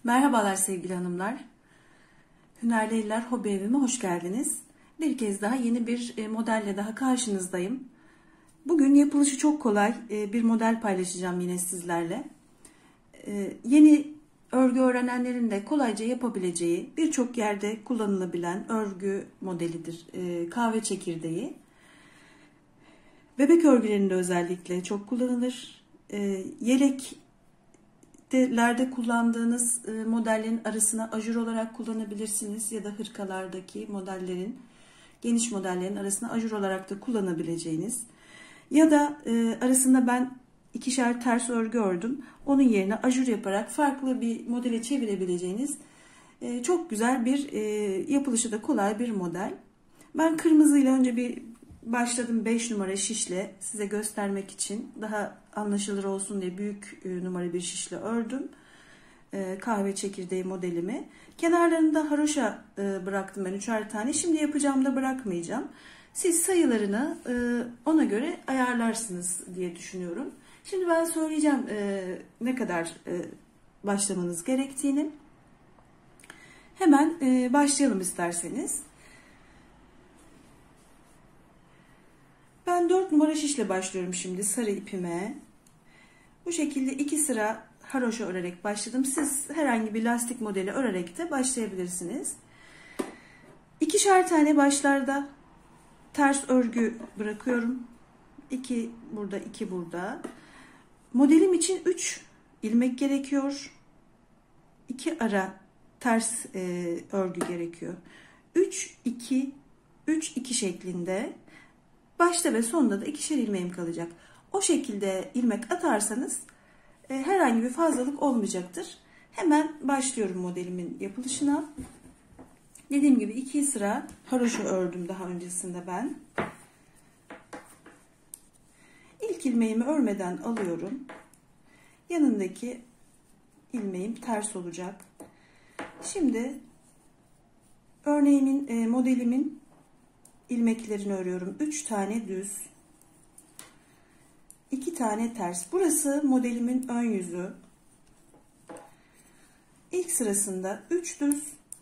Merhabalar sevgili hanımlar. Hünerli Eller Hobi Evime hoş geldiniz. Bir kez daha yeni bir modelle daha karşınızdayım. Bugün yapılışı çok kolay bir model paylaşacağım yine sizlerle. Yeni örgü öğrenenlerin de kolayca yapabileceği birçok yerde kullanılabilen örgü modelidir kahve çekirdeği. Bebek örgülerinde özellikle çok kullanılır. Yeleklerde kullandığınız modellerin arasına ajur olarak kullanabilirsiniz ya da hırkalardaki modellerin, geniş modellerin arasına ajur olarak da kullanabileceğiniz ya da arasında ben ikişer ters örgü ördüm. Onun yerine ajur yaparak farklı bir modele çevirebileceğiniz çok güzel bir yapılışı da kolay bir model. Ben kırmızıyla önce bir başladım 5 numara şişle size göstermek için daha anlaşılır olsun diye büyük numara bir şişle ördüm kahve çekirdeği modelimi. Kenarlarında haroşa bıraktım ben 3'er tane. Şimdi yapacağım da bırakmayacağım. Siz sayılarını ona göre ayarlarsınız diye düşünüyorum. Şimdi ben söyleyeceğim ne kadar başlamanız gerektiğini. Hemen başlayalım isterseniz. Ben 4 numara şişle başlıyorum şimdi sarı ipime. Bu şekilde 2 sıra haroşa örerek başladım. Siz herhangi bir lastik modeli örerek de başlayabilirsiniz. İkişer tane başlarda ters örgü bırakıyorum. 2 burada, 2 burada. Modelim için 3 ilmek gerekiyor. 2 ara ters örgü gerekiyor. 3 2 3 2 şeklinde. Başta ve sonda da ikişer ilmeğim kalacak. O şekilde ilmek atarsanız herhangi bir fazlalık olmayacaktır. Hemen başlıyorum modelimin yapılışına. Dediğim gibi 2 sıra haroşa ördüm daha öncesinde ben. İlk ilmeğimi örmeden alıyorum. Yanındaki ilmeğim ters olacak. Şimdi örneğimin, modelimin ilmeklerini örüyorum. 3 tane düz, 2 tane ters. Burası modelimin ön yüzü. İlk sırasında 3 düz,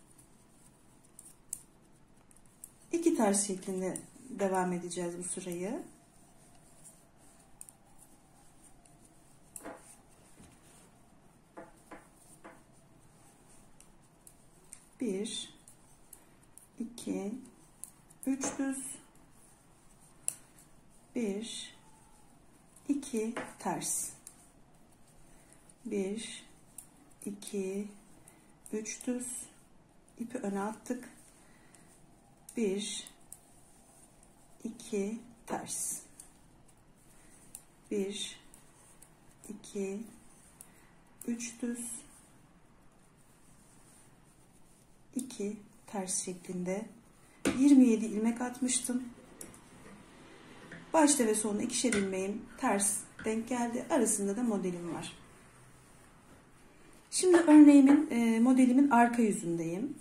2 ters şeklinde devam edeceğiz bu sırayı. Bir, 2, 3 düz, 1, 2 ters, 1, 2, 3 düz, ipi öne attık, 1, 2 ters, 1, 2, 3 düz, 2 ters şeklinde 27 ilmek atmıştım. Başta ve sonunda ikişer ilmeğim ters denk geldi. Arasında da modelim var. Şimdi örneğimin, modelimin arka yüzündeyim.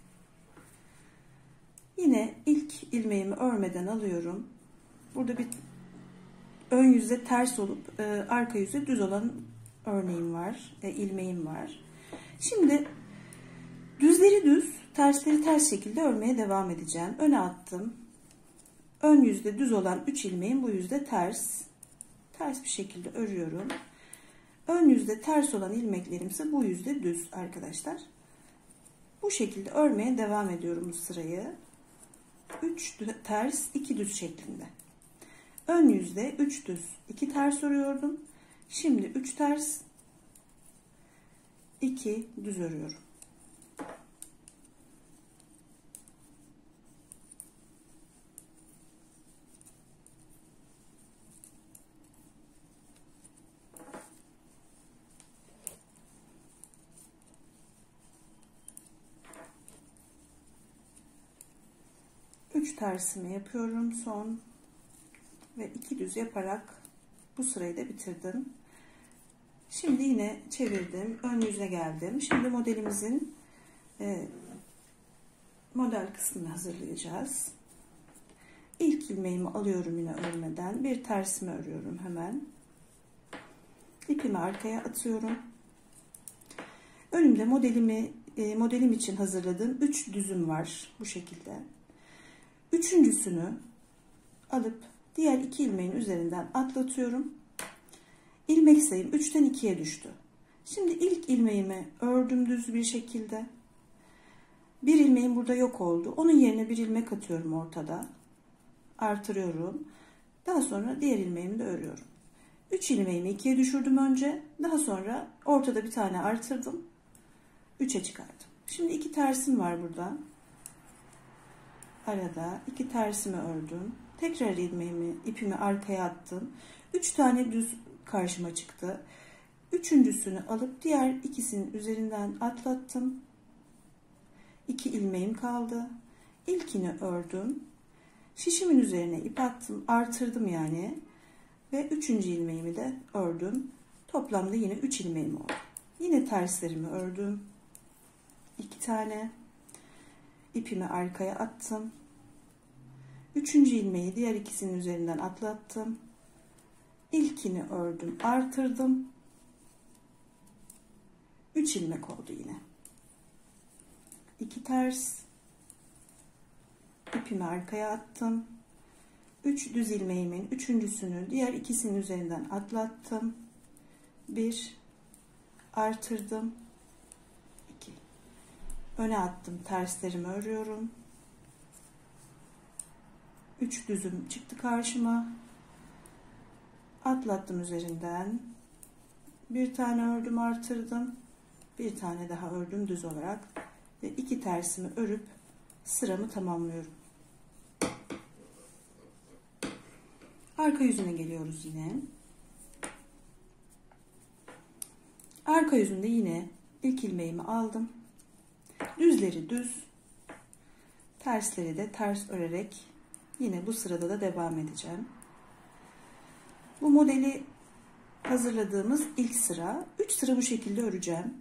Yine ilk ilmeğimi örmeden alıyorum. Burada bir ön yüzde ters olup arka yüzde düz olan örneğim var, ilmeğim var. Şimdi düzleri düz, tersleri ters şekilde örmeye devam edeceğim. Öne attım. Ön yüzde düz olan 3 ilmeğim bu yüzde ters. Ters bir şekilde örüyorum. Ön yüzde ters olan ilmeklerim ise bu yüzde düz arkadaşlar. Bu şekilde örmeye devam ediyorum bu sırayı. 3 ters 2 düz şeklinde. Ön yüzde 3 düz 2 ters örüyordum. Şimdi 3 ters 2 düz örüyorum. Üç tersimi yapıyorum son ve 2 düz yaparak bu sırayı da bitirdim. Şimdi yine çevirdim, ön yüzüne geldim. Şimdi modelimizin model kısmını hazırlayacağız. İlk ilmeğimi alıyorum yine örmeden, bir tersimi örüyorum hemen. İpimi arkaya atıyorum. Önümde modelim için hazırladığım 3 düzüm var bu şekilde. Üçüncüsünü alıp diğer 2 ilmeğin üzerinden atlatıyorum. İlmek sayım 3'ten 2'ye düştü. Şimdi ilk ilmeğimi ördüm düz bir şekilde. Bir ilmeğim burada yok oldu. Onun yerine bir ilmek atıyorum ortada. Artırıyorum. Daha sonra diğer ilmeğimi de örüyorum. 3 ilmeğimi 2'ye düşürdüm önce. Daha sonra ortada bir tane artırdım. 3'e çıkardım. Şimdi 2 tersim var burada. Arada 2 tersimi ördüm. Tekrar ipimi arkaya attım. 3 tane düz karşıma çıktı. Üçüncüsünü alıp diğer ikisinin üzerinden atlattım. 2 ilmeğim kaldı. İlkini ördüm. Şişimin üzerine ip attım. Artırdım yani. Ve 3. ilmeğimi de ördüm. Toplamda yine 3 ilmeğim oldu. Yine terslerimi ördüm. 2 tane. İpimi arkaya attım. 3. ilmeği diğer ikisinin üzerinden atlattım. İlkini ördüm, artırdım. 3 ilmek oldu yine. 2 ters. İpimi arkaya attım. 3 düz ilmeğimin üçüncüsünü diğer ikisinin üzerinden atlattım. 1 artırdım. 2 öne attım, terslerimi örüyorum. 3 düzüm çıktı karşıma. Atlattım üzerinden. Bir tane ördüm, artırdım. Bir tane daha ördüm düz olarak ve 2 tersimi örüp sıramı tamamlıyorum. Arka yüzüne geliyoruz yine. Arka yüzünde yine ilk ilmeğimi aldım. Düzleri düz, tersleri de ters örerek yine bu sırada da devam edeceğim. Bu modeli hazırladığımız ilk sıra. 3 sıra bu şekilde öreceğim.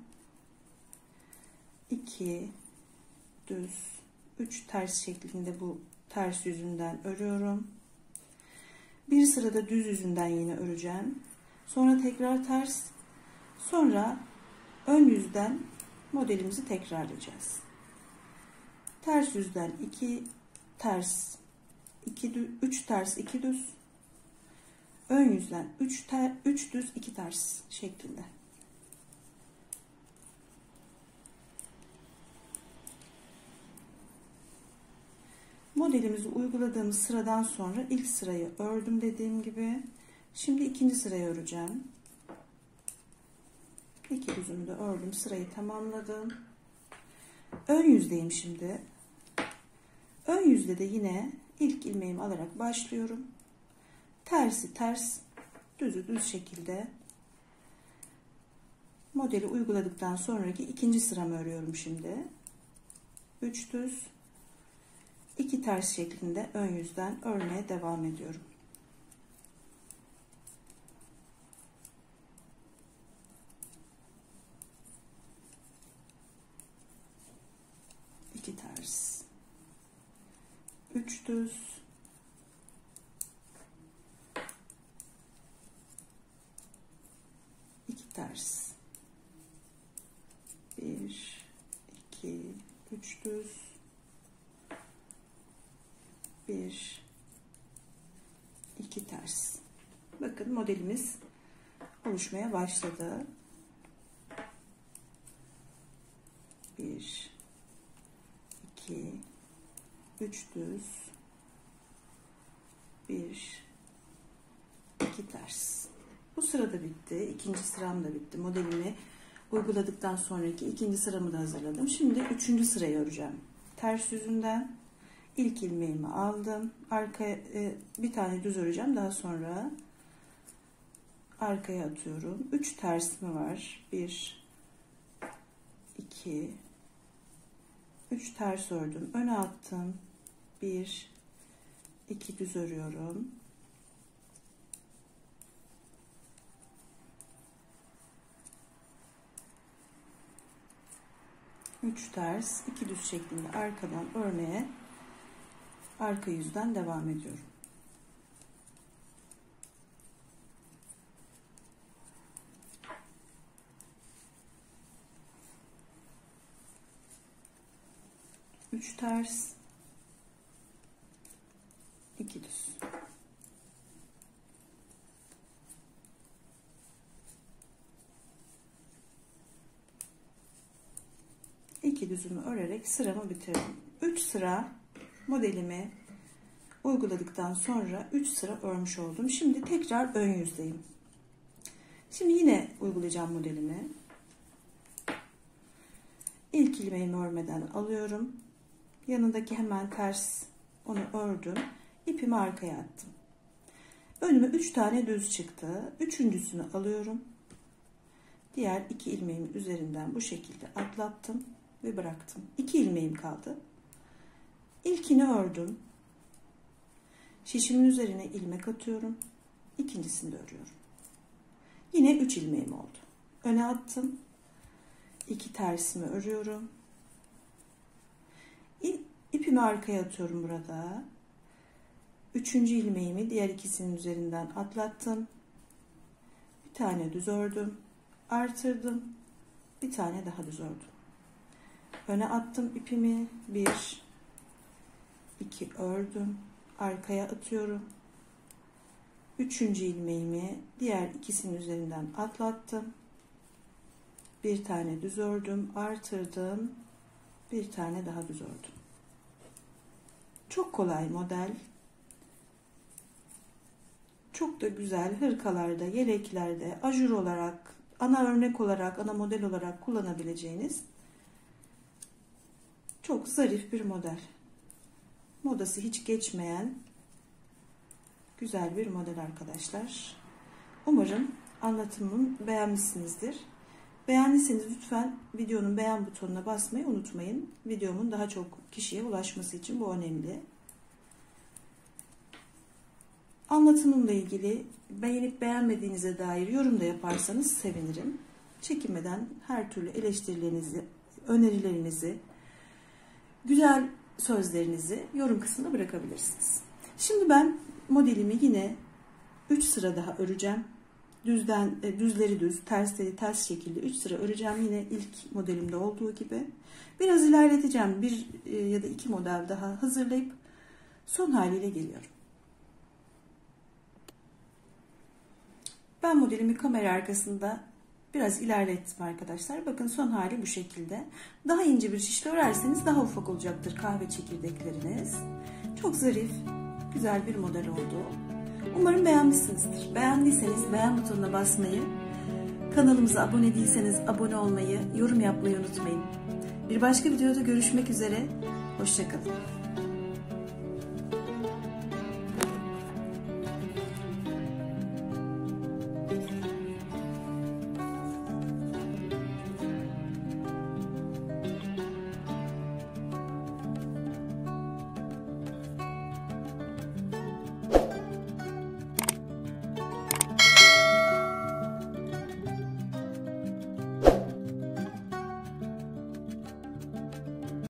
2 düz, 3 ters şeklinde bu ters yüzünden örüyorum. Bir sırada düz yüzünden yine öreceğim. Sonra tekrar ters. Sonra ön yüzden modelimizi tekrarlayacağız. Ters yüzden 2 ters, 3 ters, 2 düz. Ön yüzden 3 düz 2 ters şeklinde. Modelimizi uyguladığımız sıradan sonra ilk sırayı ördüm dediğim gibi. Şimdi ikinci sırayı öreceğim. 2 düzümü de ördüm, sırayı tamamladım. Ön yüzdeyim şimdi. Ön yüzde de yine ilk ilmeğimi alarak başlıyorum. Tersi ters, düzü düz şekilde modeli uyguladıktan sonraki ikinci sıramı örüyorum şimdi. 3 düz, 2 ters şeklinde ön yüzden örmeye devam ediyorum. İki ters, 3 düz, 2 ters, 1 2 3 düz, 1 2 ters. Bakın modelimiz oluşmaya başladı. 1 2 3 düz, 1 2 ters. Bu sırada bitti. İkinci sıram da bitti. Modelimi uyguladıktan sonraki ikinci sıramı da hazırladım. Şimdi üçüncü sırayı öreceğim. Ters yüzünden ilk ilmeğimi aldım. Arkaya bir tane düz öreceğim. Daha sonra arkaya atıyorum. 3 ters mi var? 1 2 3 ters ördüm. Öne attım. 1 2 düz örüyorum. 3 ters, 2 düz şeklinde arkadan örmeye arka yüzden devam ediyorum. 3 ters, 2 düz. İki düzümü örerek sıramı bitirdim. 3 sıra modelimi uyguladıktan sonra 3 sıra örmüş oldum. Şimdi tekrar ön yüzdeyim. Şimdi yine uygulayacağım modelimi. İlk ilmeğimi örmeden alıyorum. Yanındaki hemen ters, onu ördüm. İpimi arkaya attım. Önüme 3 tane düz çıktı. Üçüncüsünü alıyorum. Diğer 2 ilmeğimin üzerinden bu şekilde atlattım ve bıraktım. 2 ilmeğim kaldı. İlkini ördüm. Şişimin üzerine ilmek atıyorum. İkincisini de örüyorum. Yine 3 ilmeğim oldu. Öne attım. 2 tersimi örüyorum. İpimi arkaya atıyorum burada. 3. ilmeğimi diğer ikisinin üzerinden atlattım. Bir tane düz ördüm. Artırdım. Bir tane daha düz ördüm. Öne attım ipimi. 1 2 ördüm. Arkaya atıyorum. 3. ilmeğimi diğer ikisinin üzerinden atlattım. Bir tane düz ördüm, artırdım. Bir tane daha düz ördüm. Çok kolay model. Çok da güzel hırkalarda, yeleklerde, ajur olarak, ana örnek olarak, ana model olarak kullanabileceğiniz çok zarif bir model. Modası hiç geçmeyen güzel bir model arkadaşlar. Umarım anlatımımı beğenmişsinizdir. Beğendiyseniz lütfen videonun beğen butonuna basmayı unutmayın. Videomun daha çok kişiye ulaşması için bu önemli. Anlatımımla ilgili beğenip beğenmediğinize dair yorum da yaparsanız sevinirim. Çekinmeden her türlü eleştirilerinizi, önerilerinizi, güzel sözlerinizi yorum kısmına bırakabilirsiniz. Şimdi ben modelimi yine 3 sıra daha öreceğim. Düzleri düz, tersleri ters şekilde 3 sıra öreceğim. Yine ilk modelimde olduğu gibi. Biraz ilerleteceğim. 1 ya da 2 model daha hazırlayıp son haliyle geliyorum. Ben modelimi kamera arkasında biraz ilerlettim arkadaşlar. Bakın son hali bu şekilde. Daha ince bir şişle örerseniz daha ufak olacaktır kahve çekirdekleriniz. Çok zarif, güzel bir model oldu. Umarım beğenmişsinizdir. Beğendiyseniz beğen butonuna basmayı, kanalımıza abone değilseniz abone olmayı, yorum yapmayı unutmayın. Bir başka videoda görüşmek üzere. Hoşça kalın.